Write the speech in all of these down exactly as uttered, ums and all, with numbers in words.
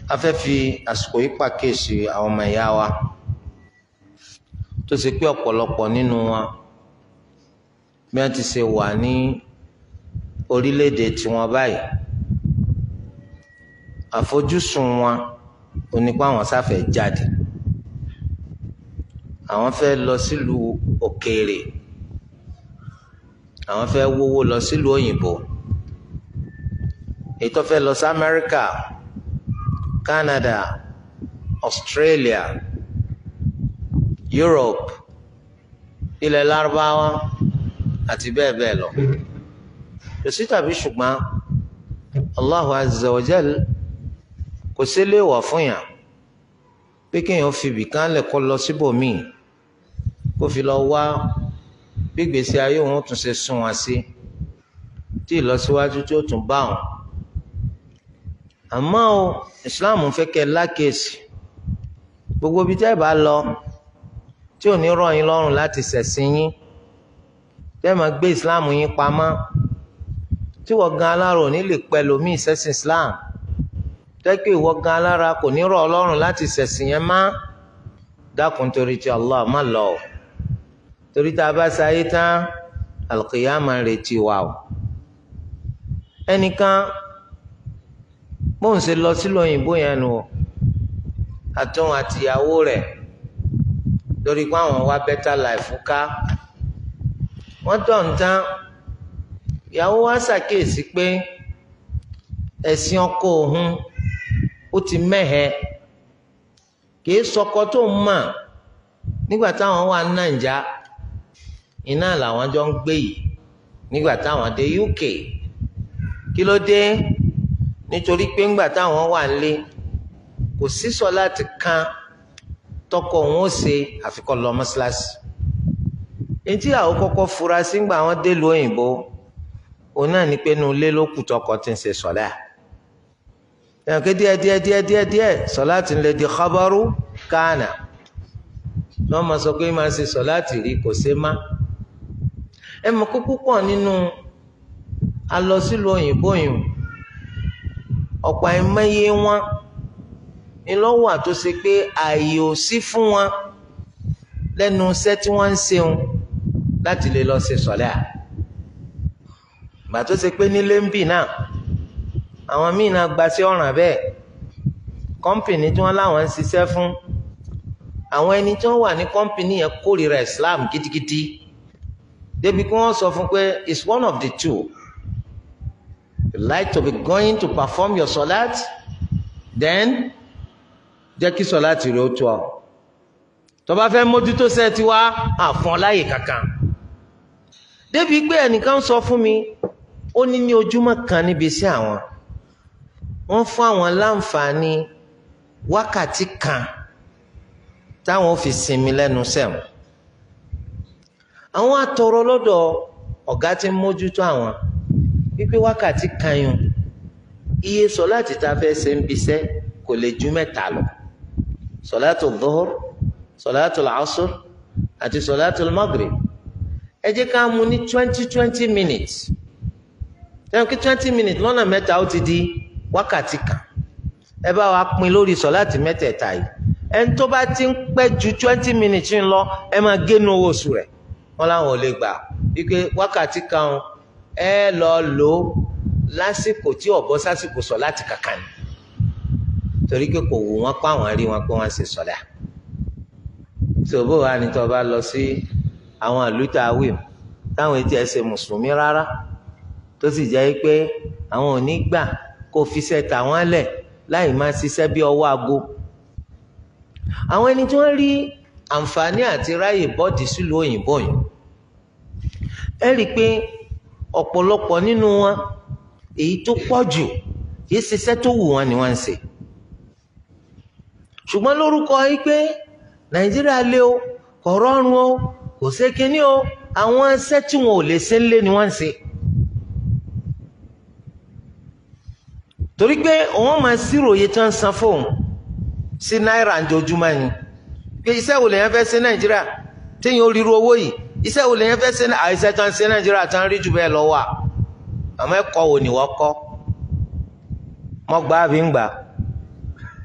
a fẹ́ fi àsìkò yìí pàkíyèsí àwọn ọmọ ìyá wa tó ṣe pé ọ̀pọ̀lọpọ̀ nínú wọn bí wọ́n ti ṣe wà ní orílẹ̀-èdè tiwọn báyìí àfojúsùn wọn ò ní pa àwọn sáfẹ́ jáde àwọn fẹ́ lọ sílùú òkèèrè àwọn fẹ́ wówó lọ sílùú òyìnbó èyí tó fẹ́ lọ sí Amẹ́ríkà, Canada, Australia, Europe, ilẹ̀ Lárúbáwá àti bẹ́ẹ̀ bẹ́ẹ̀ lọ. Kò sí tàbí ṣùgbọ́n Allahu Azza wa Jal kò sí léèwọ̀ fún yàn pé kéèyàn fi ibìkan lẹ̀ kó lọ síbòmíì kó fi lọ wá bí ìgbésí ayé òun tún ṣe sún wọn sí tí ìlọsíwájú tí ó tún bá wọn. Àmọ́ o Islam fẹ́ kẹ́ lákèsì gbogbo ibi tẹ́ bá lọ tí ò ní rọ̀ yín lọ́rùn láti ṣẹ̀sìn yín tẹ́ máa gbé Islam yín pamọ́ tí wọ́n gan alára ò ní lè pẹ̀lú mí ìṣẹ̀sìn Islam tẹ́ pé ìwọ gan alára kò ní rọ̀ ọlọ́run láti ṣẹ̀sìn yẹn má dákun torí ti Allah má lọ o torí tá a bá sáyé tán al-qiyama retí wa o. Ẹnìkan bóun ṣe lọ sílùú òyìnbó yẹn nù àtúnwò àtìyàwó rẹ̀ lórí pé àwọn wá better life ká wọ́n tọ̀ ń tán ìyàwó wa ṣàkíyèsí pé ẹ̀sìn ọkọ òun ó ti mẹ́hẹ kìí sọkọ tó ń mọ̀ nígbà táwọn wà ní Nàìjà iná làwọn jọ ń gbé yìí nígbà táwọn dé U K kí ló dé nítorí pé ńgbà táwọn wà nílé kò sí sọláàtì kan tọkọ òun ó ṣe àfikọ́ lọ mọ́ṣáláṣí etí àwọn kọ́kọ́ fura sí ńgbà wọn dé lu òyìnbó òun náà ní pé inú ilé ló kù tọkọ tí ń ṣe sọlá ẹ̀yàn ké díẹ̀ díẹ̀ díẹ̀ díẹ̀ díẹ̀ sọláàtì ń lè di khabaru kánà wọ́n máa sọ pé máa ṣe sọláàtì rí kò ṣe má ẹ mọ̀ kó púpọ̀ nínú alọ sílùú òyìnbó yìí ọ̀pọ̀ àìmọye wọn ìlọ́wọ́ àtó ṣe pé ààyè ò sí fún wọn lẹ́nu iṣẹ́ tí wọ́n ń ṣeun láti lè lọ ṣe sọ̀lá gbà tó ṣe pé nílé ń bì náà àwọn míì náà gba sí ọ̀ràn bẹ́ẹ̀ kọ́mpìnì tí wọ́n láwọn ń ṣiṣẹ́ fún àwọn ẹni tí wọ́n wà ní kọ́mpìnì yẹn kórìíra Islam gidigidi débi kí wọ́n sọ fún pé it's one of the two. You like to be going to perform your salat, then jẹ́ kí salat rẹ̀ ó tó ọ. Tó bá fẹ́ mójútó sẹ́ ti wá àfọ̀n láyè kankan. Débi pé ẹnìkan sọ fún mi, ó ní ní ojúmọ́ kan níbi iṣẹ́ àwọn. Wọ́n fún àwọn láǹfààní wákàtí kan táwọn ò fi sinmi lẹ́nu sẹ́wọ̀n. Àwọn atọrọ lọ́dọ̀ ọ̀gá tí ń mójútó àwọn wípé wákàtí kan yùn iye sọláàtì tá a fẹ́ ṣe ń bisẹ́ kò lè ju mẹ́ta lọ sọláàtù dhuhr sọláàtù asr àti sọláàtù maghrib ẹ jẹ́ ká mú ní twenty twenty minutes ẹ̀rọ kí twenty minutes lọ́nà mẹ́ta ó ti di wákàtí kan ẹ bá wa pín lórí sọláàtì mẹ́tẹ̀ẹ̀ta yìí ẹni tó bá ti ń pẹ́ ju twenty minutes ń lọ ẹ máa génu owó oṣù rẹ̀ wọ́n láwọn ò lè gbà wípé wákàtí kan ẹ lọ lò lásìkò tí ọ̀bọ sásìkò sọ láti kàkàn ní torí pé kò wù wọ́n pa àwọn rí wọn pé wọ́n ṣe sọ̀dá ṣòbó wa ni tó bá lọ sí àwọn ìlú tá a wí táwọn etí ẹ ṣe mùsùlùmí rárá tó sì jẹ́ pé àwọn ò ní gbà kó fi ṣẹ́ tà wọ́n lẹ̀ láì máa ṣiṣẹ́ bí ọwọ́ aago àwọn ẹni tí wọ́n rí àǹfààní àti ráyè bọ́ọ̀dì sílùú òyìnbó yìí ẹ rí i pé ọ̀pọ̀lọpọ̀ nínú wọn èyí tó pọ̀ jù kìí ṣiṣẹ́ tó wù wọn ni wọ́n ń ṣe ṣùgbọ́n lórúkọ yìí pé Nàìjíríà lé o kò rọrùn o kò ṣe kínní o àwọn iṣẹ́ tí wọn ò lè ṣe ńlé ni wọ́n ń ṣe torí pé òun máa ṣírò iye tí wọ́n ń san fóun sí náírà ojoojúmọ́ ni pé iṣẹ́ wo lèyàn fẹ́ ṣe Nàìjíríà téèyàn ó ríru owó yìí iṣẹ́ wo lèyàn fẹ́ ṣe àìsẹ́ tó ń ṣe Nàìjíríà tó ń rí jù bẹ́ẹ̀ lọ wà àmọ́ ẹ̀kọ́ wo ni wọ́n kọ́ mọ́ gbá àbí ń gbà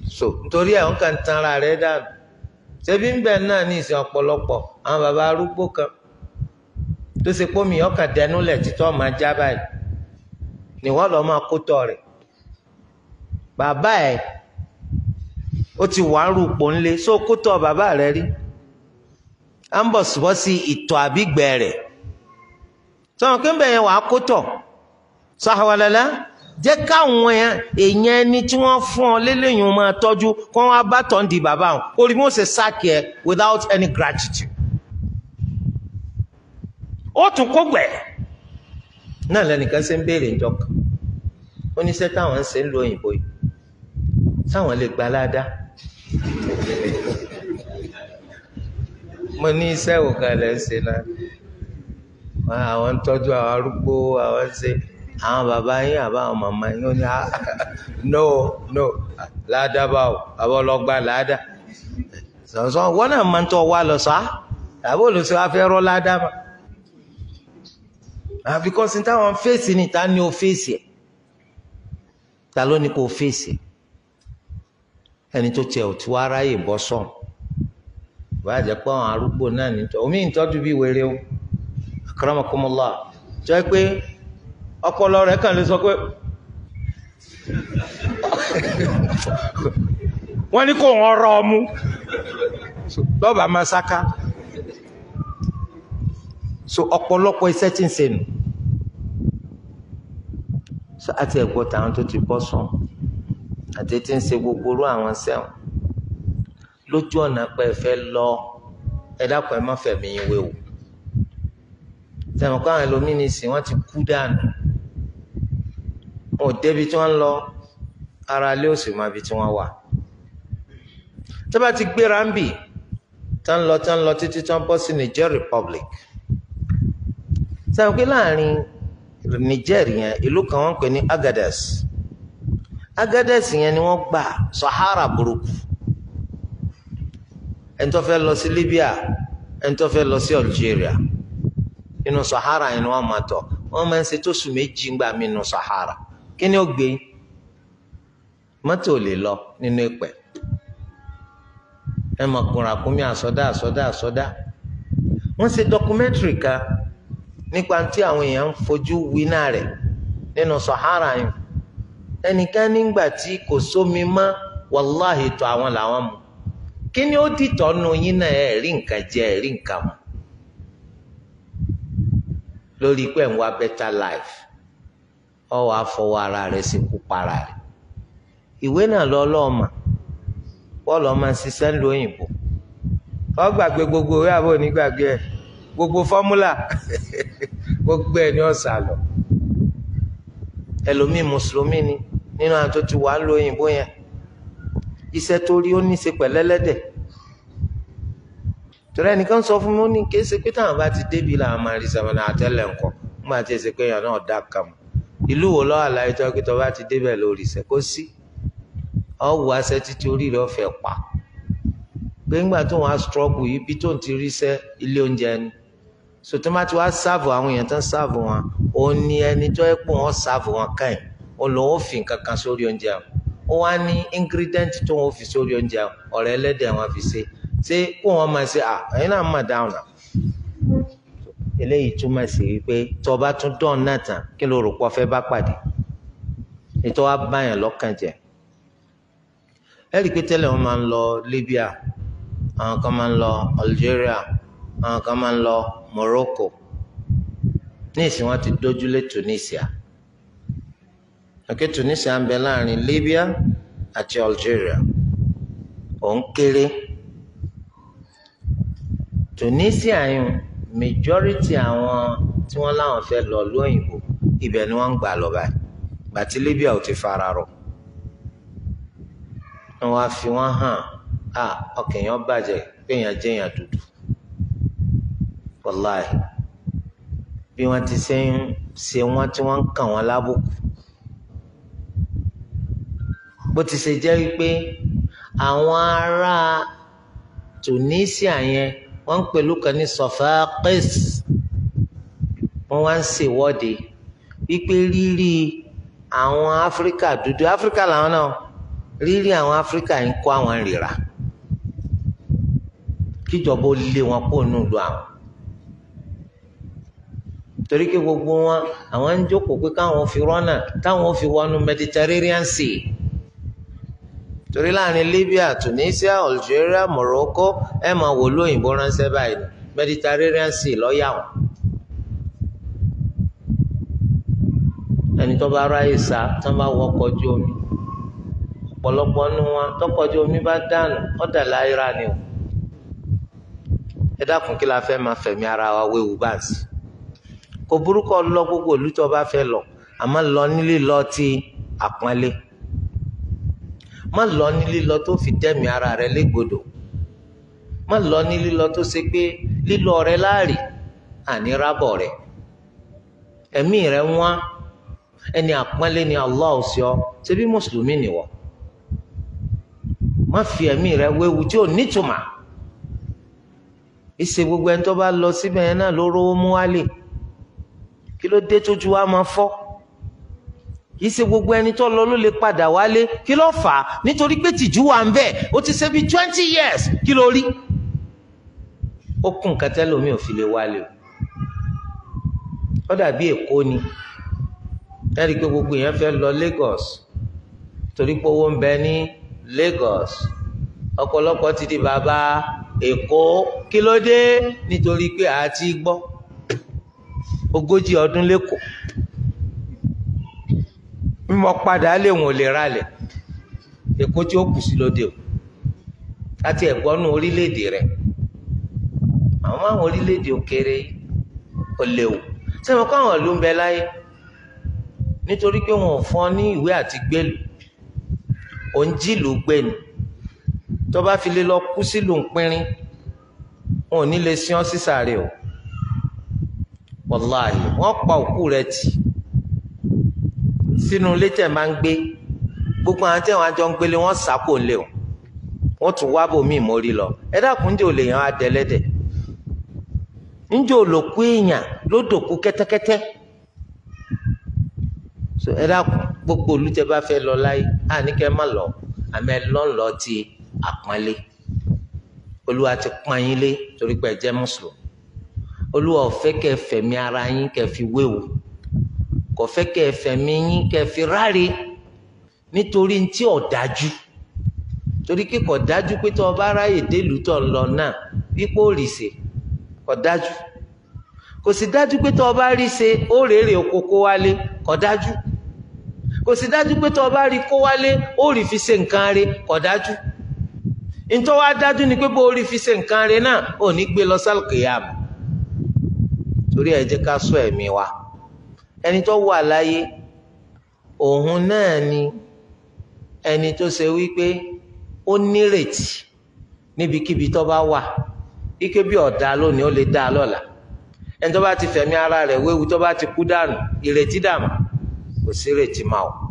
so nítorí ẹ̀ wọ́n kàn tan ara rẹ̀ dànù ṣebí ń bẹ̀ náà ní ìsìn ọ̀pọ̀lọpọ̀ àwọn bàbá arúgbó kan tó ṣe pómi ọkàn dẹnulẹ̀ títọ́ máa já báyìí ni wọ́n lọ́ọ́ máa kó tọ̀ rẹ̀ bàbá ẹ̀ ó ti wà ń rúpò ńlẹ̀ só kó tọ̀ bàbá rẹ̀ rí à ń bọ̀ síbọ̀ sí ìtọ̀ àbígbẹ̀ rẹ̀ sọ̀rọ̀ pé ń bẹ̀ yẹn wà á kó tọ̀ sàwàlẹ́lẹ́ jẹ́ káwọn èèyàn ẹni tí wọ́n fún ọ lélẹ́yìn máa tọ́jú kó wọ́n bá tọ́ ń di bàbá wọn orí bí wọ́n ṣe sáàkì ẹ without any gratitude. ó tún kó gbẹ̀ náà lẹ́nìkan ṣe ń béèrè ìjọ kan ó ní iṣẹ́ táwọn ń ṣe ń lo òyìnbó yìí táwọn lè gba ládàá mo ní iṣẹ́ òkà lẹ́ ń ṣe náà àwọn ń tọ́jú àwọn arúgbó àwọn ń ṣe àwọn bàbá yín àbáwọn màmá yín ó ní no no ládàá báwo àbọ̀ ọlọ́gbà ládàá sọ̀sọ̀ wọn náà máa ń tọ́ wa lọ sá àbọ̀ olùsọ afẹ́ rọ́ ládàá ma because ní táwọn fèsì ní ta ni ó fèsì ẹ̀ ta ló ní kó fèsì ẹni tó tiẹ̀ ò tí wàá ráyè bọ́ sọ̀n báyà jẹ́ pé àwọn arúgbó náà ní tọ́ omi ìtọ́jú bí wéré o akramakumullah jẹ́ pé ọpọlọ rẹ̀ kàn lè sọ pé wọ́n ní kò wọ́n rọ ọmú lọ́ba masaka so ọ̀pọ̀lọpọ̀ iṣẹ́ tí ń ṣe nù so àti ẹ̀gbọ́n tàwọn tó ti bọ́ sùn àti tí ń ṣe gbogbo orú àwọn sẹ́wọ̀n lójú ọ̀nà pé ẹ fẹ́ lọ ẹ dákun ẹ má fẹ̀mí yín wéwu sẹ́wọ̀n kọ́ àwọn ẹlòmíín sí wọ́n ti kú dànù wọn ò débi tí wọ́n ń lọ ara lé òsì máa bi tí wọ́n wà tó bá ti gbéra ń bì tá ń lọ tá ń lọ títí tó ń bọ́ sí Niger Republic sẹ́wọ̀n pé láàrin Niger yẹn ìlú kan wọ́n ń pè ní Agadez Agadez yẹn ni wọ́n gbà Sahara burúkú ẹni tó fẹ́ lọ sí Libya ẹni tó fẹ́ lọ sí Algeria inú Sahara yẹn ni wọ́n máa tọ̀ wọ́n máa ń ṣe tó sùn méjì ńgbà mí nínú Sahara kí ni ó gbé mọ́tò lè lọ nínú ìpẹ́ ẹ mọ̀ kúnra kúnmí àsọdá àsọdá àsọdá wọ́n ṣe dọkumẹ́ntìrì kan nípa tí àwọn èèyàn ń fojú winá rẹ̀ nínú Sahara yẹn ẹnìkan nígbà tí kò sómi mọ́ wàláhì tó àwọn làwọn mu kí ni ó dìtọ̀ nù yín náà ẹ̀ rí nǹkan jẹ ẹ̀ rí nǹkan mu lórí pé ń wá better life ọ wàá fọwọ́ ara rẹ̀ sí kú para rẹ̀ ìwé náà lọ lọ́ọ̀mà bọ́ọ̀lù ọmọ ṣiṣẹ́ ń lo òyìnbó ọ gbàgbé gbogbo ìwé àbọ̀ onígbàgbé ẹ̀ gbogbo fọ́múlà gbogbo ẹ̀ ní ọ̀sà lọ ẹlòmíì mùsùlùmí ni nínú àwọn tó ti wà ń lo òyìnbó yẹn iṣẹ́ tó rí ó ní í ṣe pẹ̀lẹ́lẹ́dẹ̀ torí ẹnìkan sọ fún mi ó ní kí ẹ ṣe pé táwọn bá ti débi làwọn máa rí sàmánà àtẹlẹ nǹkan nígbà tí ẹ ṣe pé èèyàn náà dá kà mọ́ ìlú wo lọ́wọ́ àlàyé tó kí tó bá ti débẹ̀ lórí iṣẹ́ kó sí ọ̀wọ́ aṣẹ títí orí rẹ̀ ọ̀fẹ́ pa pé ńgbà tó wọn á struggle yìí bí tó ń ti rí iṣẹ́ ilé oúnjẹ ni sòtún bá ti wá sáàbù àwọn èèyàn tó ń sáàbù wọn òun ni ẹni tó ẹ pò wọn sáàbù wọn káyìn òun lòun ò fi nǹkan kan sórí oúnjẹ wọn ó wá ní ingredient tó wọn ò fi sórí oúnjẹ wọn ọ̀rẹ́ ẹlẹ́dẹ̀ wọn fi ṣe ṣé kó wọn máa ṣe à ẹ̀yin náà mà dáhùn náà eléyìí túmọ̀ sí wípé tó bá tún dán náà tán kí ló rò pọ̀ fẹ́ bá pàdé ètò wa báyàn lọ́kàn jẹ́ ẹ̀rí pé tẹ́lẹ̀ wọ́n máa ń lọ Libya àwọn kan máa ń lọ Algeria àwọn kan máa ń lọ Morocco ní ìsìn wọn ti dójúlé Tunisia òkè Tunisia ń bẹ láàrin Libya àti Algeria òun kéré Tunisia yìí majority àwọn tí wọ́n láwọn fẹ́ lọ lóyìnbó ibẹ̀ ni wọ́n ń gbà lọ báyìí bàtí Libya ò ti fara rọ wọ́n wá fi wọ́n hàn á ọkàn yẹn bàjẹ́ pé èèyàn jẹ́ èèyàn dúdú wàláì bí wọ́n ti ṣe ń ṣe wọ́n tí wọ́n ń kàn wọ́n lábùkù bó ti ṣe jẹ́ wípé àwọn ará Tunisia yẹn wọ́n ń pẹ̀lú kan ní Sofakis wọ́n wá ń ṣèwọ́de wípé rírí àwọn Áfíríkà dúdú Áfíríkà làwọn náà rírí àwọn Áfíríkà yìí ń kó àwọn ìrìrà kíjọba ó lé wọn kó nù lu àwọn torí pé gbogbo wọn àwọn ń jókòó pé káwọn fi rọ́nà táwọn fi wọnú Mediterranean Sea torí láàrin Libya, Tunisia, Algeria, Morocco ẹ máa wò lóyìnbó ránṣẹ́ báyìí Mediterranean Sea lọ́ọ́yà wọn. ẹni tó bá ráyè sá tó bá wọkọ̀ ojú omi ọ̀pọ̀lọpọ̀ nínú wọn tọkọ̀ ojú omi bá dànù ọ̀dà láyìíra ni o. ẹ dákun kí la fẹ́ máa fẹ̀mí ara wa wéwu báàsì kò burúkọ lọ gbogbo ìlú tó bá fẹ́ lọ àmọ́ lọ nílé lọ ti àpọ́nlé má lọ nílé lọ tó fi dẹ́mi ara rẹ légbodò má lọ nílé lọ tó ṣe pé lílọ rẹ láàrí àní rábọ̀ rẹ ẹ̀mí rẹ wọ́n ẹni àpọ́nlé ni Allah sí ọ ṣe bí mùsùlùmí nìwọ má fi ẹ̀mí rẹ wéwu tí ò nítumà ìṣe gbogbo ẹni tó bá lọ síbẹ̀ yẹn náà ló rówó mú wálé kí ló dé tójú wa máa fọ́ kìí ṣe gbogbo ẹni tó lọ ló lè padà wálé kí ló fà á nítorí pé tìjú wà ń bẹ ó ti ṣe bí twenty years kí ló rí ó kún kẹtẹ lómi ò fi lè wálé o ó dàbí Èkó ni ẹ̀rí pé gbogbo èèyàn fẹ́ lọ Lagos torí pé owó ń bẹ ní Lagos ọ̀pọ̀lọpọ̀ ti di bàbá Èkó kí ló dé nítorí pé a ti gbọ́ ogójì ọdún lẹ́kọ̀ọ́ mímọ padà lè wọn ò lè ralẹ̀ Èkó tí ó kù sí lóde o láti ẹ̀gbọ́nú orílẹ̀-èdè rẹ̀ àwọn àwọn orílẹ̀-èdè òkèèrè ò léwu sẹ́wọ̀n káwọn ìlú ń bẹ láyé nítorí pé wọn ò fún ọ ní ìwé àti gbèlú òun jìlù gbé ni tó bá fi lè lọ kú sílùú ń pínrín wọn ò ní lè sin ọ sísàrè o wàláhì wọn pa òkú rẹ̀ tì sínú ilé tẹ̀ máa ń gbé gbogbo àwọn tí wọn àjọ ń gbélé wọn sàpò ńlẹ o wọn tún wá bòmíì mórí lọ ẹ dákun ǹjẹ́ ò lè yan adẹlẹ́dẹ̀ ǹjẹ́ ò lò kú èèyàn ló dòkú kẹ́tẹ́kẹ́tẹ́ so ẹ dákun gbogbo olùtẹ bá fẹ́ lọ láyé àníkẹ́ má lọ àmọ́ ẹ lọ́ ń lọ ti àpọ́nlé olúwa ti pọ́n yín lé torí pé ẹ jẹ́ mùsùlùmí olúwa ò fẹ́ kẹ́ fẹ̀mí ara yín kẹ́ fi wéwu kò fẹ́ kẹ́ fẹ̀mí yín kẹ́ fi ráre nítorí ntí ọ̀dájú torí pé kò dájú pé tó o bá ráyè délùú tó ń lọ náà wípé ó rì ṣe kò dájú kò sì dájú pé tó o bá rí ṣe ó rèé oko kó wálé kò dájú kò sì dájú pé tó o bá rí kó wálé ó rí fi ṣe nǹkan rẹ̀ kò dájú ntọ́ wá dájú ni pé bó o rí fi ṣe nǹkan rẹ̀ náà ò ní gbé lọ sálùkìyàmù torí ẹ jẹ́ ká ṣọ́ ẹ̀mí wa ẹni tó wà láyé òun náà ni ẹni tó ṣe wípé ó nírètí níbikíbi tó bá wà ike bí ọ̀dà lónìí ó lè dá a lọ́la ẹni tó bá ti fẹ̀mí ara rẹ̀ wéwu tó bá ti kú dànù ìrètí dànù kò sí ìrètí máa o.